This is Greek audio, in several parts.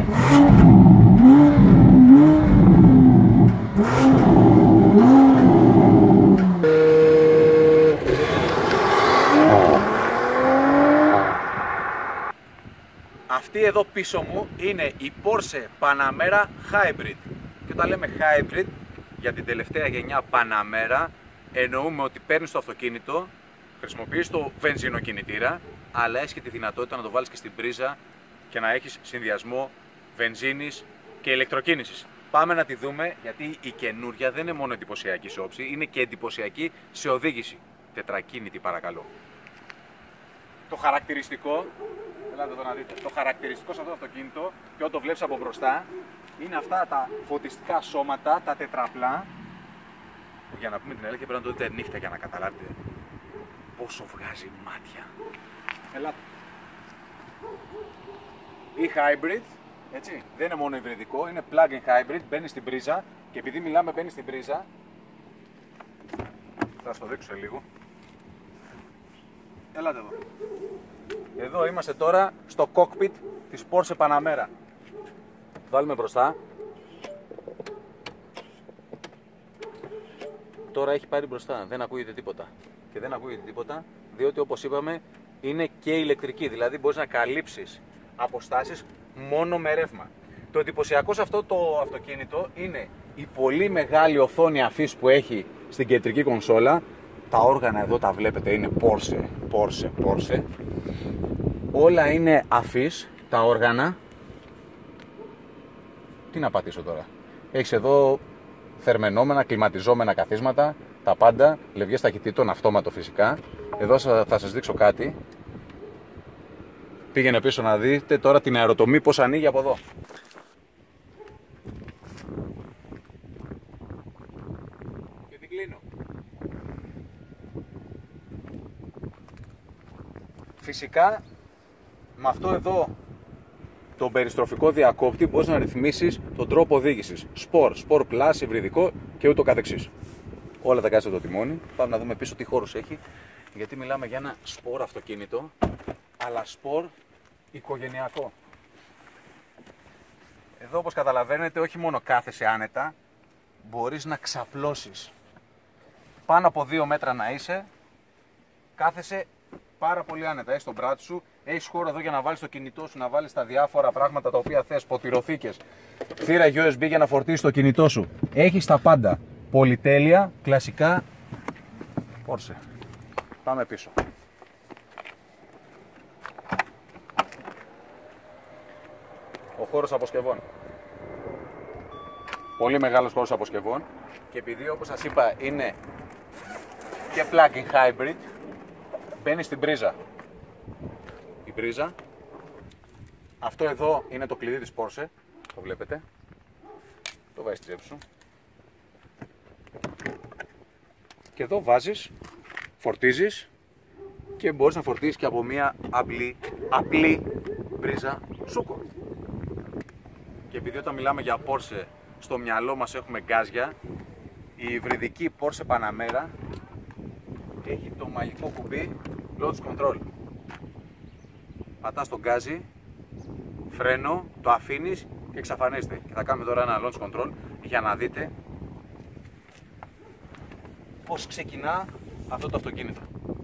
Αυτή εδώ πίσω μου είναι η Porsche Panamera Hybrid. Και όταν λέμε Hybrid για την τελευταία γενιά Panamera, εννοούμε ότι παίρνεις το αυτοκίνητο, χρησιμοποιείς το βενζινοκινητήρα, αλλά έχεις και τη δυνατότητα να το βάλεις και στην πρίζα και να έχεις συνδυασμό βενζίνης και ηλεκτροκίνησης. Πάμε να τη δούμε, γιατί η καινούρια δεν είναι μόνο εντυπωσιακή σε όψη, είναι και εντυπωσιακή σε οδήγηση. Τετρακίνητη παρακαλώ. Το χαρακτηριστικό, ελάτε εδώ να δείτε, το χαρακτηριστικό σε αυτό το αυτοκίνητο και όταν το βλέπεις από μπροστά είναι αυτά τα φωτιστικά σώματα, τα τετραπλά, που για να πούμε την αλήθεια πρέπει να το δείτε νύχτα για να καταλάβετε πόσο βγάζει μάτια. Ελάτε. Η hybrid, έτσι, δεν είναι μόνο υβριδικό, είναι plug-in hybrid, μπαίνει στην πρίζα και επειδή μιλάμε μπαίνει στην πρίζα, θα σας το δείξω λίγο. Ελάτε εδώ. Εδώ είμαστε τώρα στο cockpit της Porsche Panamera. Βάλουμε μπροστά. Τώρα έχει πάρει μπροστά, δεν ακούγεται τίποτα. Και δεν ακούγεται τίποτα, διότι όπως είπαμε είναι και ηλεκτρική, δηλαδή μπορείς να καλύψεις αποστάσεις μόνο με ρεύμα. Το εντυπωσιακό σε αυτό το αυτοκίνητο είναι η πολύ μεγάλη οθόνη αφής που έχει στην κεντρική κονσόλα. Τα όργανα εδώ τα βλέπετε, είναι Porsche. Όλα είναι αφής, τα όργανα. Τι να πατήσω τώρα. Έχεις εδώ θερμαινόμενα, κλιματιζόμενα καθίσματα, τα πάντα, λευγές ταχυτήτων, αυτόματο φυσικά. Εδώ θα σας δείξω κάτι. Πήγαινε πίσω να δείτε τώρα την αεροτομή πώς ανοίγει από εδώ. Και την κλείνω. Φυσικά με αυτό εδώ τον περιστροφικό διακόπτη μπορείς να ρυθμίσεις τον τρόπο οδήγησης. Sport Plus, υβριδικό και ούτω καθεξής. Όλα τα κάνεις στο τιμόνι. Πάμε να δούμε πίσω τι χώρους έχει. Γιατί μιλάμε για ένα sport αυτοκίνητο, αλλά sport οικογενειακό. Εδώ όπως καταλαβαίνετε όχι μόνο κάθεσαι άνετα, μπορείς να ξαπλώσεις. Πάνω από 2 μέτρα να είσαι, κάθεσαι πάρα πολύ άνετα. Έχεις τον μπράτσο σου, έχεις χώρο εδώ για να βάλεις το κινητό σου, να βάλεις τα διάφορα πράγματα τα οποία θες, ποτηροθήκες, θύρα USB για να φορτίσεις το κινητό σου. Έχεις τα πάντα. Πολυτέλεια, κλασικά Porsche. Πάμε πίσω. Ο χώρος αποσκευών. Πολύ μεγάλος χώρος αποσκευών και επειδή όπως σας είπα είναι και plug-in hybrid, μπαίνει στην πρίζα. Η πρίζα. Αυτό εδώ είναι το κλειδί της Porsche, το βλέπετε. Το βάζεις στη τσέπη σου. Και εδώ βάζεις, φορτίζεις και μπορείς να φορτίσεις και από μια απλή πρίζα σούκο. Και επειδή όταν μιλάμε για Porsche στο μυαλό μας έχουμε γκάζια, η υβριδική Porsche Panamera έχει το μαγικό κουμπί Launch Control. Πατάς τον γκάζι, φρένο, το αφήνεις και εξαφανίζεται. Και θα κάνουμε τώρα ένα Launch Control για να δείτε πώς ξεκινά αυτό το αυτοκίνητο.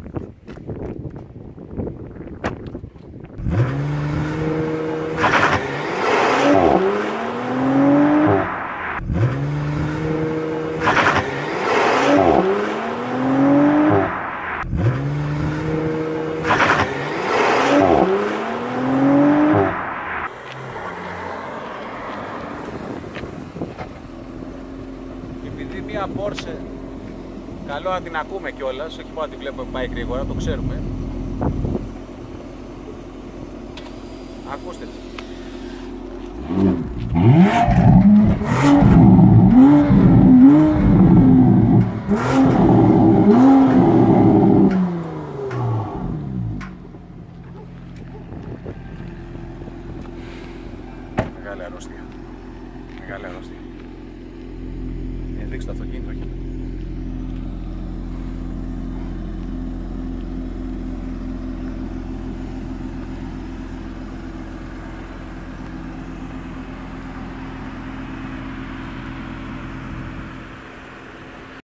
Επειδή μια Porsche καλό να την ακούμε κιόλας, όχι μόνο να τη βλέπουμε πάει γρήγορα, το ξέρουμε. Ακούστε τη. Μεγάλη αρρώστια. Μεγάλη αρρώστια. Δείξτε το αυτοκίνητο, όχι.